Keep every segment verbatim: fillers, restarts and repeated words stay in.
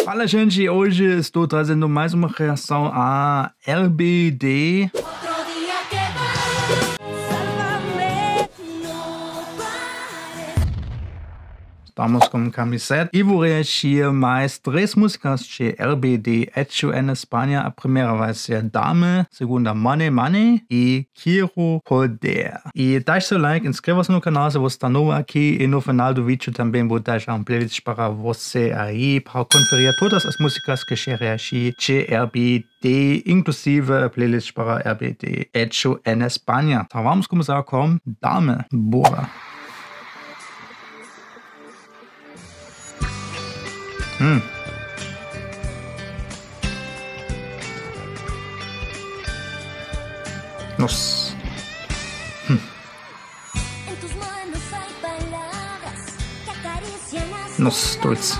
Fala, gente, hoje estou trazendo mais uma reação a R B D. Estamos com camiseta e vou reagir mais três músicas de R B D hecho em Espanha. A primeira vai ser Dame, a segunda Money Money e Quiero Poder. E deixe seu like, inscreva-se no canal se você está novo aqui e no final do vídeo também vou deixar um playlist para você aí para conferir todas as músicas que eu reagi de R B D, inclusive a playlist para R B D hecho em Espanha. Então vamos começar com Dame. Bora! Hum. Nossa. Hum. Nossa, doidos.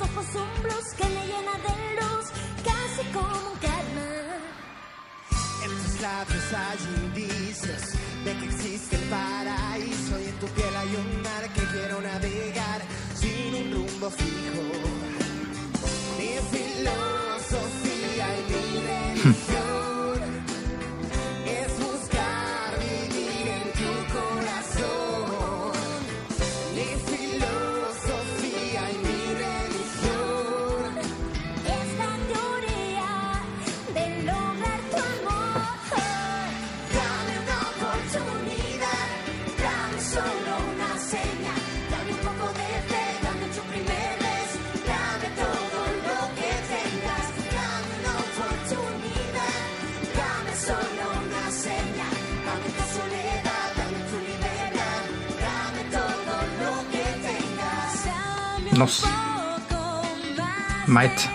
Nossa. Might.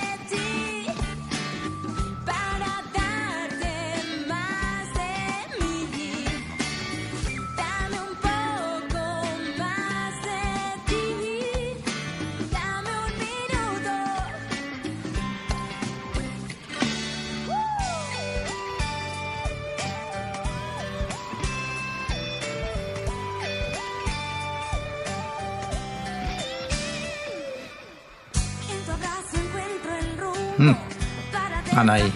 Hmm. Anay.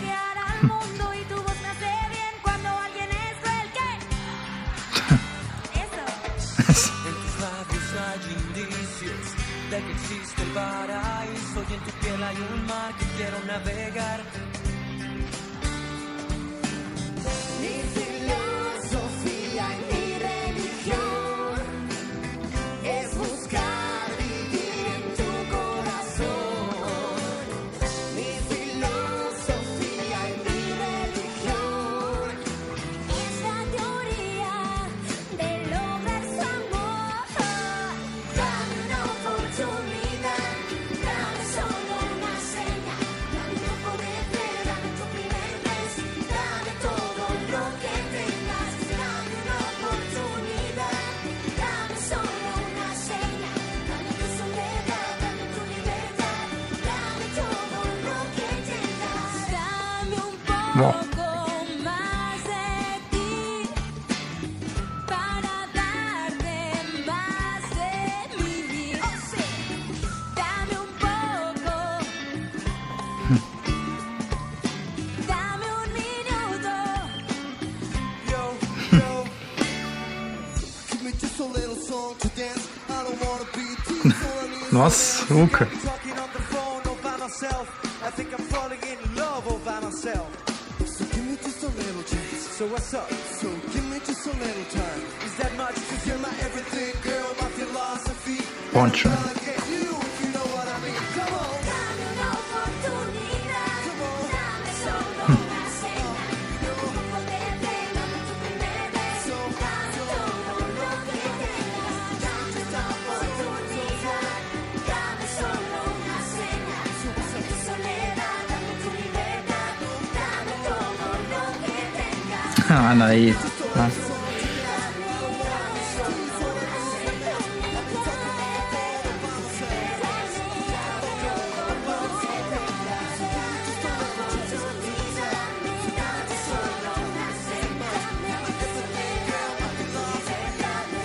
Wow. Nossa, Luca. So what's up? So give me just a little time. Is that much? Cause you're my everything, girl, my philosophy. Poncho. Anaí. Ah.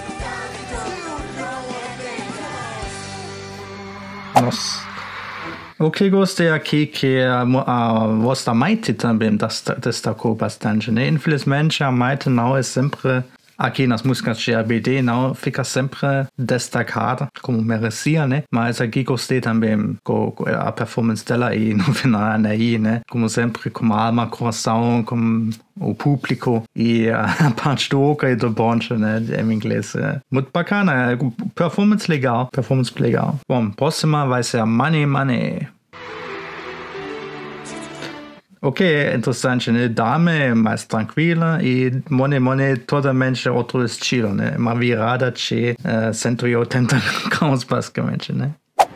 Nossa. O que gostei aqui que a, a vossa Maite também destacou bastante, né? Infelizmente a Maite não é sempre, aqui nas músicas de R B D, não fica sempre destacada como merecia, né? Mas aqui gostei também com a performance dela e no final aí, né? Como sempre, com alma, coração, com o público e a parte do oca e do bonche, né? Em inglês. É muito bacana, performance legal, performance legal. Bom, próxima vai ser Money Money. Ok, é interessante, né? Dame é mais tranquila e Money Money totalmente outro estilo, né? Uma virada de uh, cento e oitenta graus, basicamente, né?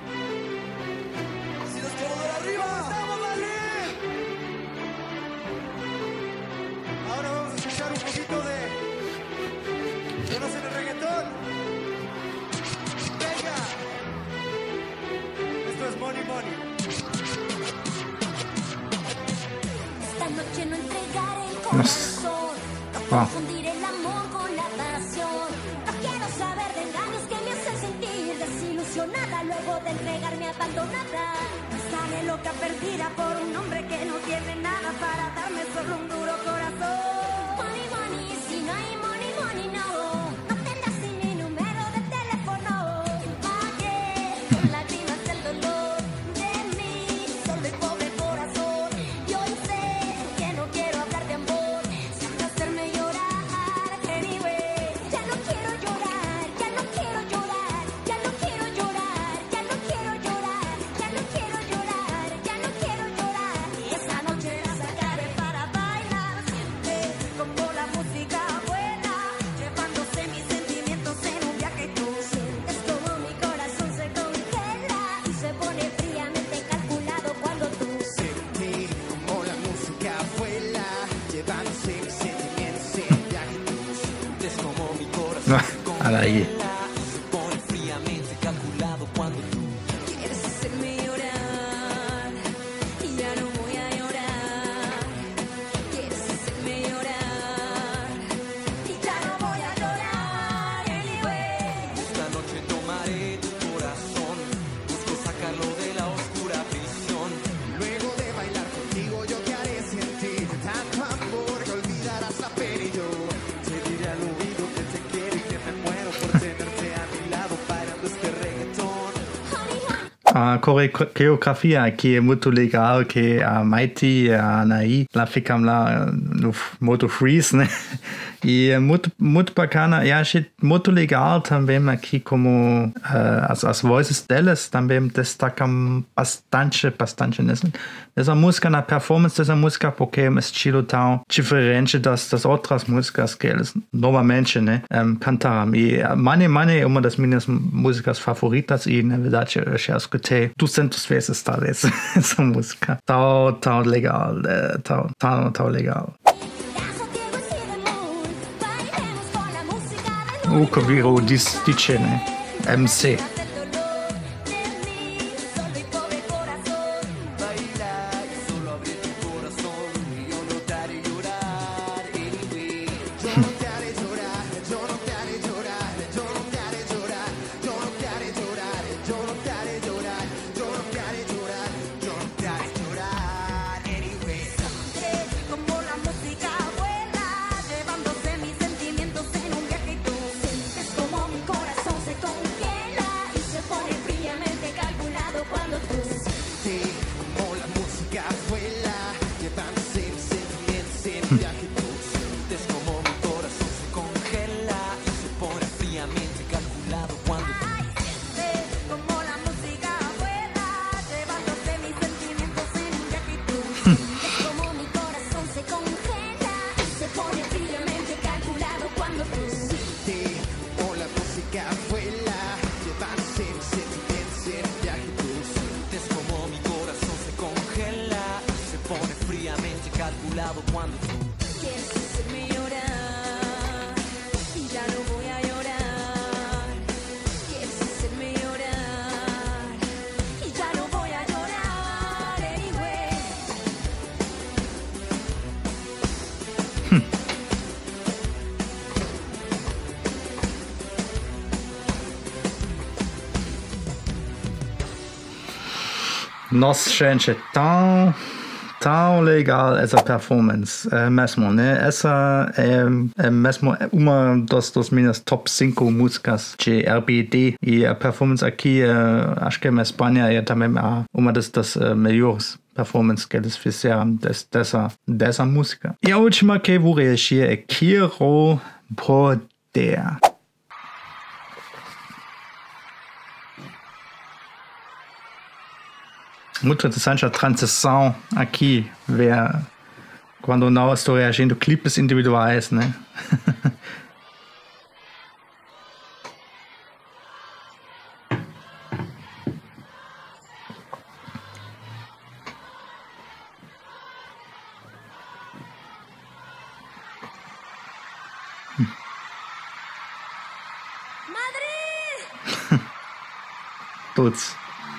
Nossa. Wow. Olha aí. A coreografia aqui é muito legal, que a Maite e a Anaí lá ficam lá no modo freeze, né? E é muito, muito bacana. Eu achei muito legal também aqui como uh, as, as vozes delas também destacam bastante, bastante nessa, nessa música, na performance dessa música, porque é um estilo tão diferente das, das outras músicas que eles normalmente, né, um, cantaram. E Money Money é uma das minhas músicas favoritas e, na verdade, eu já escutei duzentas vezes, talvez, essa música. Tão, tão legal, tão, tão, tão legal. O que virou dice, né? M C. Nossa, gente, tão, tão legal essa performance é mesmo, né? Essa é, é mesmo uma das, das minhas top cinco músicas de R B D e a performance aqui, uh, acho que na Espanha é também uma das, das uh, melhores performances que eles fizeram des, dessa, dessa música. E a última que eu vou reagir é Quiero Poder. Muito interessante a transição aqui, ver quando não estou reagindo clipes individuais, né? Madrid! Todos.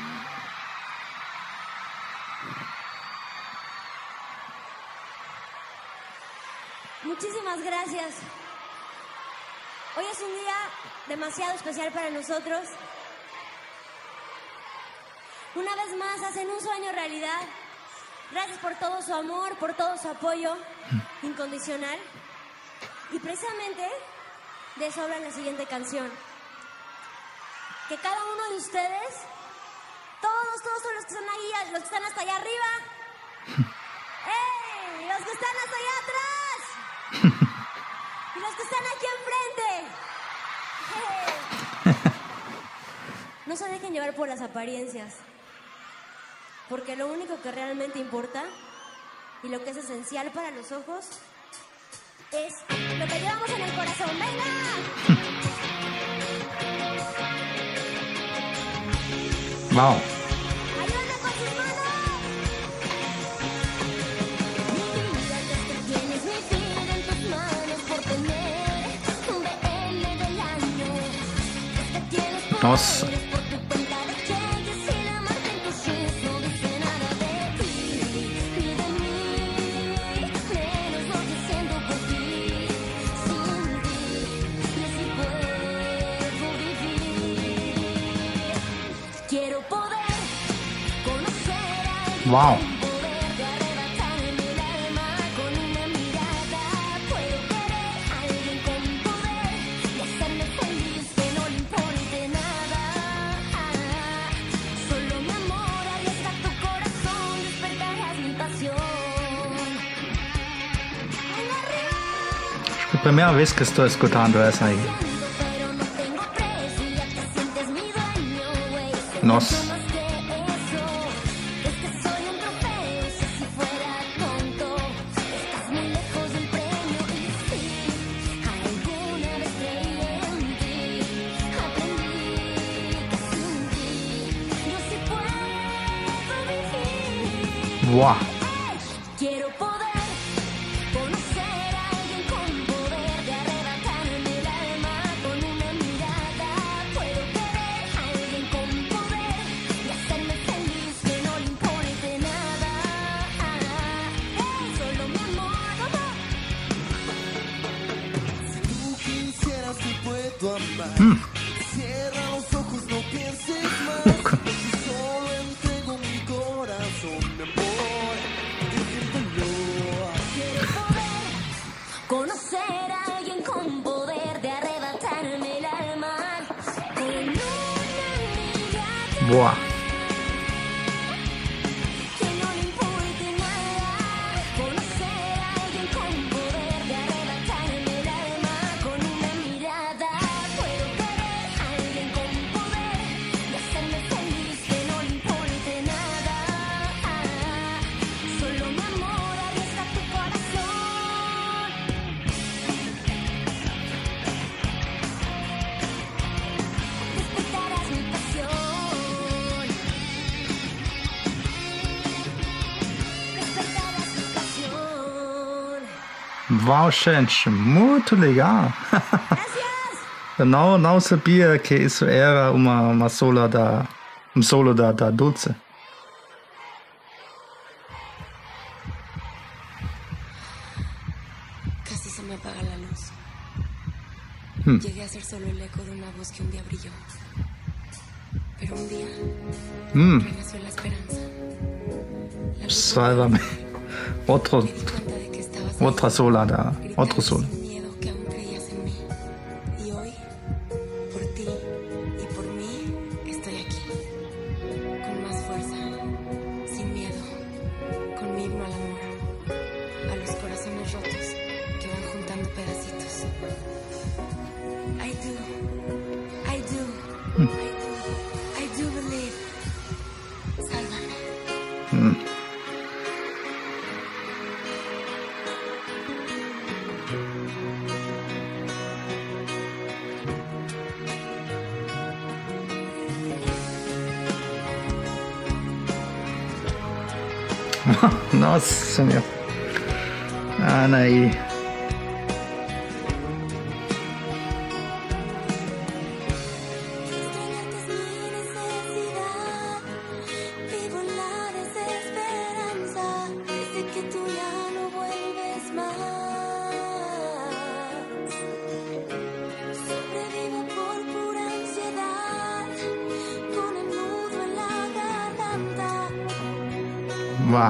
Muchísimas gracias. Hoy es un día demasiado especial para nosotros. Una vez más hacen un sueño realidad. Gracias por todo su amor, por todo su apoyo incondicional. Y precisamente de eso habla la siguiente canción. Que cada uno de ustedes, todos, todos, todos los que están ahí, los que están hasta allá arriba, ¡ey! Los que están hasta allá atrás. Y los que están aquí enfrente. Hey. No se dejen llevar por las apariencias. Porque lo único que realmente importa y lo que es esencial para los ojos es lo que llevamos en el corazón. ¡Venga! Wow. ¡Ayúdame con sus manos! Mi vida desde tienes mi vida en tus manos por tener un B L del año. Desde tienes poderes Nossa. por tu cuenta de cheques y la marca en tus shoes no dice nada de ti ni de mí, menos lo que siento por ti. Sin ti no sé si puedo vivir. Quiero poder conocer a alguien. Wow. Poder de arrebatarme el alma con una mirada. Puedo querer a alguien con poder de hacerme feliz, que no le importe nada. Solo mi amor arriesga tu corazón, despertarás mi pasión. ¡En arriba! A primeira vez que estou escutando essa aí. Pero no tengo precio y ya te sientes mi dueño, güey. Nossa. Más que eso, es que soy un trofeo. Si si fuera tonto, estás muy lejos del premio. Y sí, alguna vez creí en ti. Aprendí que sin ti yo sí puedo vivir. Wow. Quiero poder conocer a alguien con poder de arrebatarme el alma con una mirada. Puedo querer a alguien con poder de hacerme feliz, que no le importe nada. Hey, solo mi amor. Si tú quisieras te puedo amar. Cierra los ojos, no pienses más. Si solo entrego mi corazón, mi amor, entiéndelo. Quiero poder conocer a alguien con poder de arrebatarme el alma con una mirada. Boa. Que no le importe nada. Conocer a alguien con poder de arrebatarme el alma con una mirada. Puedo querer a alguien con poder de hacerme feliz, que no le importe nada. Solo mi amor arriesga tu corazón. Despertarás mi pasión. Despertarás mi pasión. Wow, gente, muito legal. Gracias. Eu não, não sabia que isso era uma, uma solo da, um solo da, da Dulce. Casi se me apaga la luz. Hmm. Llegué a ser solo el eco de una voz que un día brilló. Pero un día Mm, nació la esperanza. La luz sálvame. Otro, me di cuenta de que estabas ahí, otra sola da, gritando otro sol. sin miedo que aún creías en mí. Y hoy, por ti y por mí, estoy aquí. Con más fuerza, sin miedo, con mi himno al amor, a los corazones rotos que van juntando pedacitos. I do, I do, I do, I do believe. Sálvame. Mm. Nossa Senhora. Anaí. Extrañarte es mi necesidad. Vivo en la desesperanza desde que tú ya no vuelves más. Sobrevivo por pura ansiedad, con el nudo en la garganta. Vá.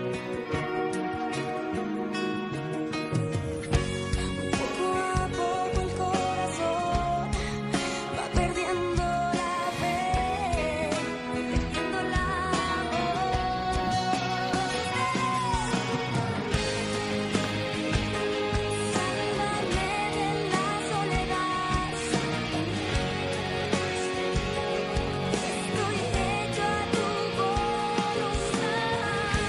Poco a poco el corazón va perdiendo la fe, perdiendo la Sálvame de la soledad. Estoy hecho a tu voluntad.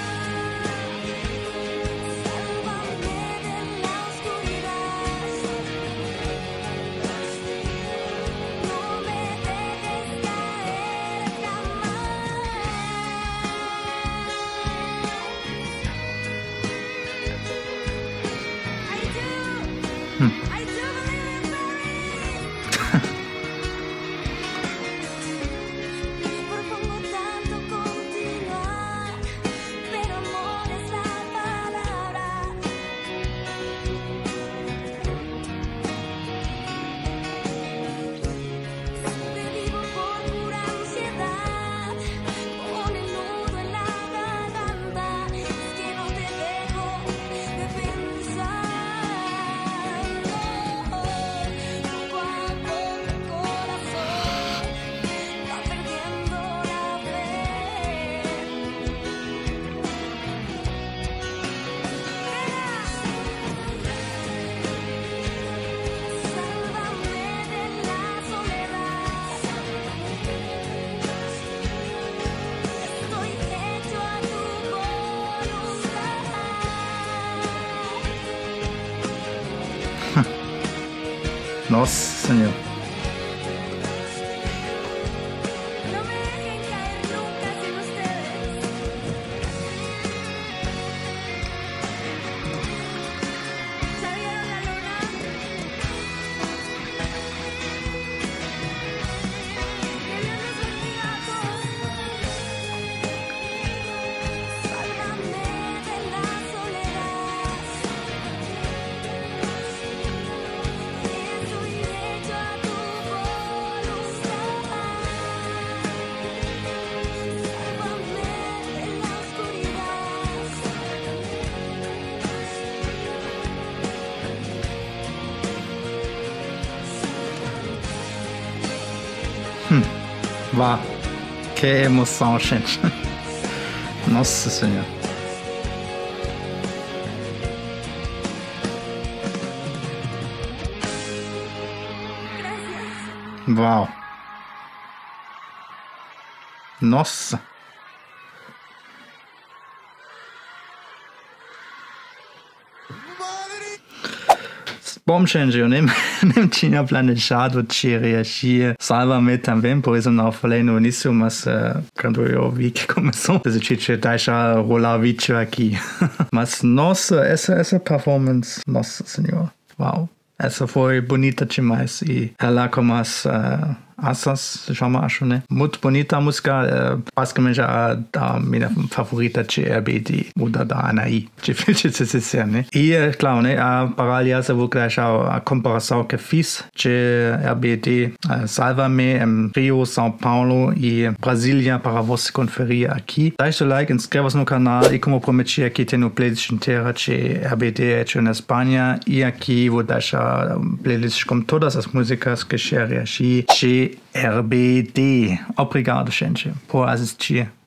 Sálvame de la oscuridad. No me dejes caer jamás. I do, I do believe in Me propongo tanto continuar, pero amor es la palabra. Sobrevivo por pura ansiedad, con el nudo en la garganta. Es que no te dejo de pensar. Poco a poco el corazón va perdiendo la fe. Sálvame de la soledad. Estoy hecho a tu voluntad. Nossa Senhora. No me dejen caer nunca sin ustedes. ¿Ya vieron la luna? Que Dios los bendiga a todos. Sálvame de la soledad. Estoy hecho a tu voluntad. Sálvame de la oscuridad. Vá. Que emoção, gente. Nossa Senhora. Uau. Nossa. Bom, gente, eu nem, nem tinha planejado te reagir. Salva-me também, por isso não falei no início, mas uh, quando eu vi que começou, decidi te deixar rolar o vídeo aqui. Mas, nossa, essa, essa performance, nossa senhora, uau. Essa foi bonita demais e ela com as, uh, Assas, se chama, acho, né? Muito bonita a música, uh, basicamente a, a minha favorita de R B D, muda da Anaí, de filme de sincero, né? E, é claro, né? A, para, aliás, eu vou deixar a comparação que fiz de R B D uh, Salva-me em Rio, São Paulo e Brasília para você conferir aqui. Deixa o like, inscreva-se no canal e, como prometi, aqui tem uma playlist inteira de R B D hecho na Espanha e aqui vou deixar uma playlist com todas as músicas que reagi de R B D. Obrigado, gente, por assistir.